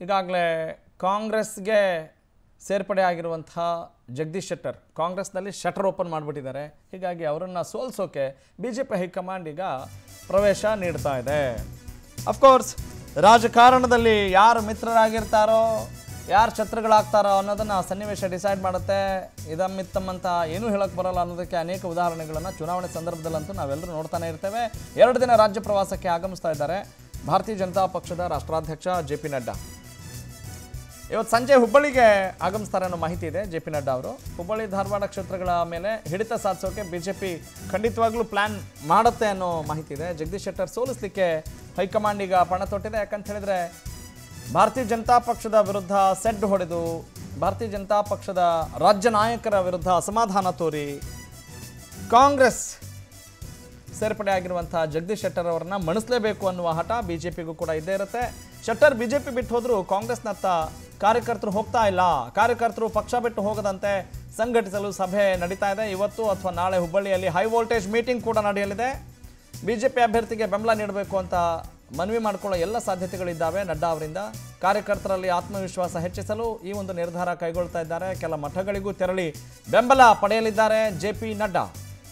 ಈಗಾಗಲೇ ಕಾಂಗ್ರೆಸ್ಗೆ ಸೇರ್ಪಡೆ ಆಗಿರುವಂಥ ಜಗದೀಶ್ ಶೆಟ್ಟರ್ ಕಾಂಗ್ರೆಸ್ನಲ್ಲಿ ಶಟರ್ ಓಪನ್ ಮಾಡಿಬಿಟ್ಟಿದ್ದಾರೆ. ಹೀಗಾಗಿ ಅವರನ್ನು ಸೋಲಿಸೋಕೆ BJP ಹೈಕಮಾಂಡ್ ಈಗ ಪ್ರವೇಶ ನೀಡ್ತಾ ಇದೆ. ಅಫ್ಕೋರ್ಸ್ ರಾಜಕಾರಣದಲ್ಲಿ ಯಾರು ಮಿತ್ರರಾಗಿರ್ತಾರೋ ಯಾರು ಶತ್ರುಗಳಾಗ್ತಾರೋ ಅನ್ನೋದನ್ನು ಸನ್ನಿವೇಶ ಡಿಸೈಡ್ ಮಾಡುತ್ತೆ. ಇದಮ್ಮಿತ್ತಮ್ಮಂತ ಏನೂ ಹೇಳಕ್ಕೆ ಬರೋಲ್ಲ ಅನ್ನೋದಕ್ಕೆ ಅನೇಕ ಉದಾಹರಣೆಗಳನ್ನು ಚುನಾವಣೆ ಸಂದರ್ಭದಲ್ಲಂತೂ ನಾವೆಲ್ಲರೂ ನೋಡ್ತಾನೆ ಇರ್ತೇವೆ. 2 ದಿನ ರಾಜ್ಯ ಪ್ರವಾಸಕ್ಕೆ ಆಗಮಿಸ್ತಾ ಇದ್ದಾರೆ ಭಾರತೀಯ ಜನತಾ ಪಕ್ಷದ ರಾಷ್ಟ್ರಾಧ್ಯಕ್ಷ JP ನಡ್ಡಾ. ಇವತ್ತು ಸಂಜೆ ಹುಬ್ಬಳ್ಳಿಗೆ ಆಗಮಿಸ್ತಾರೆ ಅನ್ನೋ ಮಾಹಿತಿ ಇದೆ. JP ನಡ್ಡಾ ಅವರು ಹುಬ್ಬಳ್ಳಿ ಧಾರವಾಡ ಕ್ಷೇತ್ರಗಳ ಮೇಲೆ ಹಿಡಿತ ಸಾಧಿಸೋಕೆ BJP ಖಂಡಿತವಾಗ್ಲೂ ಪ್ಲಾನ್ ಮಾಡುತ್ತೆ ಅನ್ನೋ ಮಾಹಿತಿ ಇದೆ. ಜಗದೀಶ್ ಶೆಟ್ಟರ್ ಸೋಲಿಸಲಿಕ್ಕೆ ಹೈಕಮಾಂಡ್ ಈಗ ಪಣ ತೊಟ್ಟಿದೆ. ಯಾಕಂತ ಹೇಳಿದ್ರೆ ಭಾರತೀಯ ಜನತಾ ಪಕ್ಷದ ವಿರುದ್ಧ ಸೆಡ್ ಹೊಡೆದು ಭಾರತೀಯ ಜನತಾ ಪಕ್ಷದ ರಾಜ್ಯ ನಾಯಕರ ವಿರುದ್ಧ ಅಸಮಾಧಾನ ತೋರಿ ಕಾಂಗ್ರೆಸ್ ಸೇರ್ಪಡೆ ಆಗಿರುವಂಥ ಜಗದೀಶ್ ಶೆಟ್ಟರ್ ಅವರನ್ನ ಮಣಿಸಲೇಬೇಕು ಅನ್ನುವ ಹಠ BJPಗೂ ಕೂಡ ಇದ್ದೇ ಇರುತ್ತೆ. ಶೆಟ್ಟರ್ BJP ಬಿಟ್ಟು ಹೋದರೂ ಕಾಂಗ್ರೆಸ್ನತ್ತ ಕಾರ್ಯಕರ್ತರು ಹೋಗ್ತಾ ಇಲ್ಲ. ಕಾರ್ಯಕರ್ತರು ಪಕ್ಷ ಬಿಟ್ಟು ಹೋಗದಂತೆ ಸಂಘಟಿಸಲು ಸಭೆ ನಡೀತಾ ಇದೆ. ಇವತ್ತು ಅಥವಾ ನಾಳೆ ಹುಬ್ಬಳ್ಳಿಯಲ್ಲಿ ಹೈ ವೋಲ್ಟೇಜ್ ಮೀಟಿಂಗ್ ಕೂಡ ನಡೆಯಲಿದೆ. BJP ಅಭ್ಯರ್ಥಿಗೆ ಬೆಂಬಲ ನೀಡಬೇಕು ಅಂತ ಮನವಿ ಮಾಡಿಕೊಳ್ಳೋ ಎಲ್ಲ ಸಾಧ್ಯತೆಗಳಿದ್ದಾವೆ. ನಡ್ಡಾ ಅವರಿಂದ ಕಾರ್ಯಕರ್ತರಲ್ಲಿ ಆತ್ಮವಿಶ್ವಾಸ ಹೆಚ್ಚಿಸಲು ಈ ಒಂದು ನಿರ್ಧಾರ ಕೈಗೊಳ್ತಾ ಇದ್ದಾರೆ. ಕೆಲ ಮಠಗಳಿಗೂ ತೆರಳಿ ಬೆಂಬಲ ಪಡೆಯಲಿದ್ದಾರೆ JP ನಡ್ಡಾ.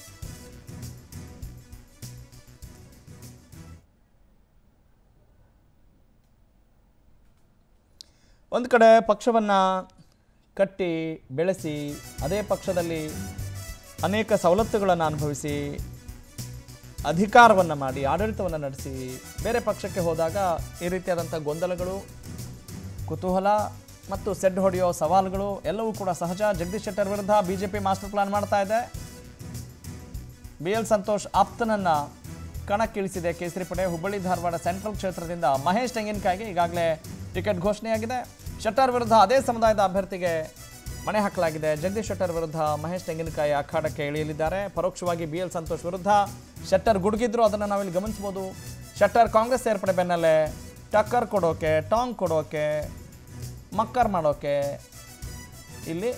ಒಂದು ಕಡೆ ಪಕ್ಷವನ್ನು ಕಟ್ಟಿ ಬೆಳೆಸಿ ಅದೇ ಪಕ್ಷದಲ್ಲಿ ಅನೇಕ ಸವಲತ್ತುಗಳನ್ನು ಅನುಭವಿಸಿ ಅಧಿಕಾರವನ್ನು ಮಾಡಿ ಆಡಳಿತವನ್ನು ನಡೆಸಿ ಬೇರೆ ಪಕ್ಷಕ್ಕೆ ಹೋದಾಗ ಈ ರೀತಿಯಾದಂಥ ಗೊಂದಲಗಳು, ಕುತೂಹಲ ಮತ್ತು ಸೆಡ್ ಹೊಡೆಯೋ ಸವಾಲುಗಳು ಎಲ್ಲವೂ ಕೂಡ ಸಹಜ. ಜಗದೀಶ್ ಶೆಟ್ಟರ್ ವಿರುದ್ಧ BJP ಮಾಸ್ಟರ್ ಪ್ಲಾನ್ ಮಾಡ್ತಾ ಇದೆ. BL ಸಂತೋಷ್ ಆಪ್ತನನ್ನು ಕಣಕ್ಕಿಳಿಸಿದೆ ಕೇಸರಿ ಪಡೆ. ಹುಬ್ಬಳ್ಳಿ ಧಾರವಾಡ ಸೆಂಟ್ರಲ್ ಕ್ಷೇತ್ರದಿಂದ ಮಹೇಶ್ ತೆಂಗಿನಕಾಯಿಗೆ ಈಗಾಗಲೇ ಟಿಕೆಟ್ ಘೋಷಣೆಯಾಗಿದೆ. ಶೆಟ್ಟರ್ ವಿರುದ್ಧ ಅದೇ ಸಮುದಾಯದ ಅಭ್ಯರ್ಥಿಗೆ ಮಣೆ ಹಾಕಲಾಗಿದೆ. ಜಗದೀಶ್ ಶೆಟ್ಟರ್ ವಿರುದ್ಧ ಮಹೇಶ್ ತೆಂಗಿನಕಾಯಿ ಅಖಾಡಕ್ಕೆ ಇಳಿಯಲಿದ್ದಾರೆ. ಪರೋಕ್ಷವಾಗಿ BL ಸಂತೋಷ್ ವಿರುದ್ಧ ಶೆಟ್ಟರ್ ಗುಡುಗಿದ್ರು, ಅದನ್ನು ನಾವಿಲ್ಲಿ ಗಮನಿಸ್ಬೋದು. ಶೆಟ್ಟರ್ ಕಾಂಗ್ರೆಸ್ ಸೇರ್ಪಡೆ ಬೆನ್ನಲ್ಲೇ ಟಕ್ಕರ್ ಕೊಡೋಕೆ, ಟಾಂಗ್ ಕೊಡೋಕೆ, ಮಕ್ಕರ್ ಮಾಡೋಕೆ ಇಲ್ಲಿ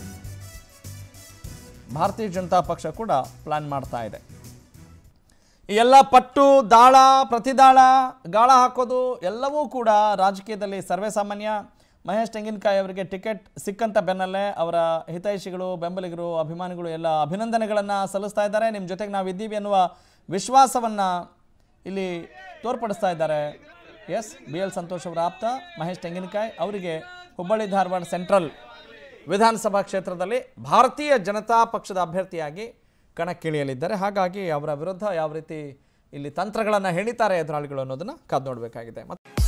ಭಾರತೀಯ ಜನತಾ ಪಕ್ಷ ಕೂಡ ಪ್ಲಾನ್ ಮಾಡ್ತಾ ಇದೆ. ಈ ಎಲ್ಲ ಪಟ್ಟು, ದಾಳ, ಪ್ರತಿದಾಳ, ಗಾಳ ಹಾಕೋದು ಎಲ್ಲವೂ ಕೂಡ ರಾಜಕೀಯದಲ್ಲಿ ಸರ್ವೇ ಸಾಮಾನ್ಯ. ಮಹೇಶ್ ತೆಂಗಿನಕಾಯಿ ಅವರಿಗೆ ಟಿಕೆಟ್ ಸಿಕ್ಕಂತ ಬೆನ್ನಲ್ಲೇ ಅವರ ಹಿತೈಷಿಗಳು, ಬೆಂಬಲಿಗರು, ಅಭಿಮಾನಿಗಳು ಎಲ್ಲ ಅಭಿನಂದನೆಗಳನ್ನು ಸಲ್ಲಿಸ್ತಾ ಇದ್ದಾರೆ. ನಿಮ್ಮ ಜೊತೆಗೆ ನಾವು ಇದ್ದೀವಿ ಅನ್ನುವ ವಿಶ್ವಾಸವನ್ನು ಇಲ್ಲಿ ತೋರ್ಪಡಿಸ್ತಾ ಇದ್ದಾರೆ. ಎಸ್, BL ಸಂತೋಷ್ ಅವರ ಆಪ್ತ ಮಹೇಶ್ ತೆಂಗಿನಕಾಯಿ ಅವರಿಗೆ ಹುಬ್ಬಳ್ಳಿ ಧಾರವಾಡ ಸೆಂಟ್ರಲ್ ವಿಧಾನಸಭಾ ಕ್ಷೇತ್ರದಲ್ಲಿ ಭಾರತೀಯ ಜನತಾ ಪಕ್ಷದ ಅಭ್ಯರ್ಥಿಯಾಗಿ ಕಣಕ್ಕಿಳಿಯಲಿದ್ದಾರೆ. ಹಾಗಾಗಿ ಅವರ ವಿರುದ್ಧ ಯಾವ ರೀತಿ ಇಲ್ಲಿ ತಂತ್ರಗಳನ್ನು ಹೆಣಿತಾರೆ ಎದುರಾಳಿಗಳು ಅನ್ನೋದನ್ನು ಕಾದು ನೋಡಬೇಕಾಗಿದೆ.